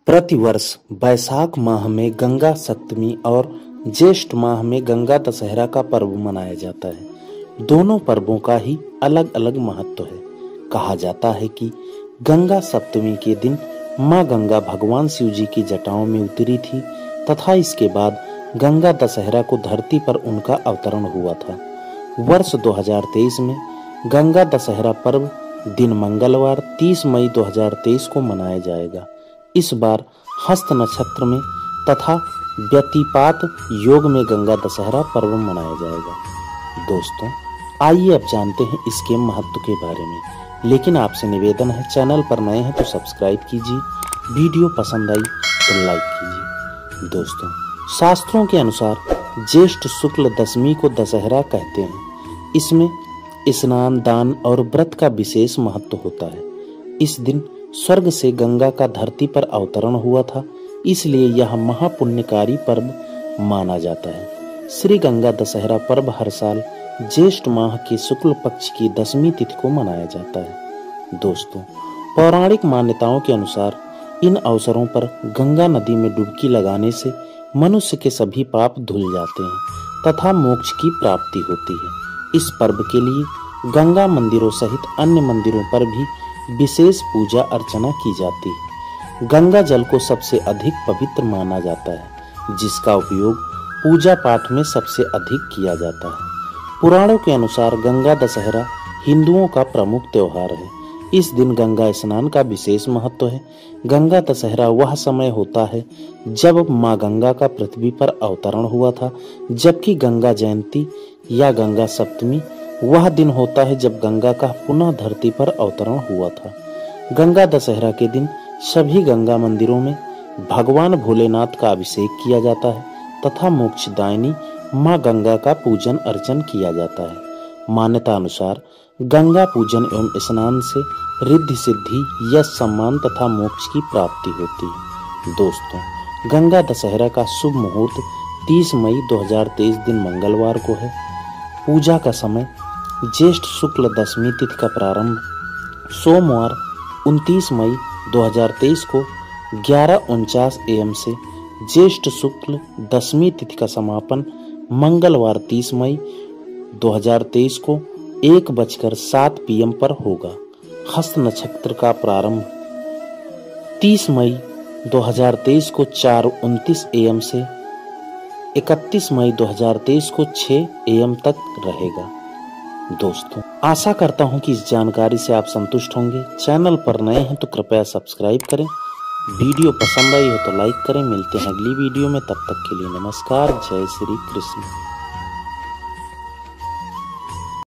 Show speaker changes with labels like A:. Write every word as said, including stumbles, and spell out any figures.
A: प्रतिवर्ष वैशाख माह में गंगा सप्तमी और ज्येष्ठ माह में गंगा दशहरा का पर्व मनाया जाता है। दोनों पर्वों का ही अलग अलग महत्व है। कहा जाता है कि गंगा सप्तमी के दिन माँ गंगा भगवान शिव जी की जटाओं में उतरी थी तथा इसके बाद गंगा दशहरा को धरती पर उनका अवतरण हुआ था। वर्ष दो हज़ार तेईस में गंगा दशहरा पर्व दिन मंगलवार तीस मई दो हज़ार तेईस को मनाया जाएगा। इस बार हस्त नक्षत्र में तथा व्यतिपात योग में गंगा दशहरा पर्व मनाया जाएगा। दोस्तों, आइए अब जानते हैं इसके महत्व के बारे में, लेकिन आपसे निवेदन है, चैनल पर नए हैं तो सब्सक्राइब कीजिए, वीडियो पसंद आई तो लाइक कीजिए। दोस्तों, शास्त्रों के अनुसार ज्येष्ठ शुक्ल दशमी को दशहरा कहते हैं। इसमें स्नान, दान और व्रत का विशेष महत्व होता है। इस दिन स्वर्ग से गंगा का धरती पर अवतरण हुआ था, इसलिए यह महापुण्यकारी पर्व माना जाता है। श्री गंगा दशहरा पर्व हर साल ज्येष्ठ माह के शुक्ल पक्ष की दसवीं तिथि को मनाया जाता है। दोस्तों, पौराणिक मान्यताओं के अनुसार इन अवसरों पर गंगा नदी में डुबकी लगाने से मनुष्य के सभी पाप धुल जाते हैं तथा मोक्ष की प्राप्ति होती है। इस पर्व के लिए गंगा मंदिरों सहित अन्य मंदिरों पर भी विशेष पूजा अर्चना की जाती है। गंगा जल को सबसे अधिक पवित्र माना जाता है, जिसका उपयोग पूजा पाठ में सबसे अधिक किया जाता है। पुराणों के अनुसार गंगा दशहरा हिंदुओं का प्रमुख त्योहार है। इस दिन गंगा स्नान का विशेष महत्व है। गंगा दशहरा वह समय होता है जब माँ गंगा का पृथ्वी पर अवतरण हुआ था, जबकि गंगा जयंती या गंगा सप्तमी वह दिन होता है जब गंगा का पुनः धरती पर अवतरण हुआ था। गंगा दशहरा के दिन सभी गंगा मंदिरों में भगवान भोलेनाथ का अभिषेक किया जाता है तथा मोक्षदायिनी माँ गंगा का पूजन अर्चन किया जाता है। मान्यता अनुसार गंगा पूजन एवं स्नान से रिद्धि सिद्धि, यश, सम्मान तथा मोक्ष की प्राप्ति होती है। दोस्तों, गंगा दशहरा का शुभ मुहूर्त तीस मई दो हज़ार तेईस दिन मंगलवार को है। पूजा का समय ज्येष्ठ शुक्ल दशमी तिथि का प्रारंभ सोमवार उनतीस मई दो हज़ार तेईस को ग्यारह उनचास एम से ज्येष्ठ शुक्ल दशमी तिथि का समापन मंगलवार तीस मई दो हज़ार तेईस को एक बजकर सात पीएम पर होगा। हस्त नक्षत्र का प्रारंभ तीस मई दो हज़ार तेईस को चार उनतीस एम से इकतीस मई दो हज़ार तेईस को छह एम तक रहेगा। दोस्तों, आशा करता हूं कि इस जानकारी से आप संतुष्ट होंगे। चैनल पर नए हैं तो कृपया सब्सक्राइब करें, वीडियो पसंद आई हो तो लाइक करें। मिलते हैं अगली वीडियो में, तब तक के लिए नमस्कार। जय श्री कृष्ण।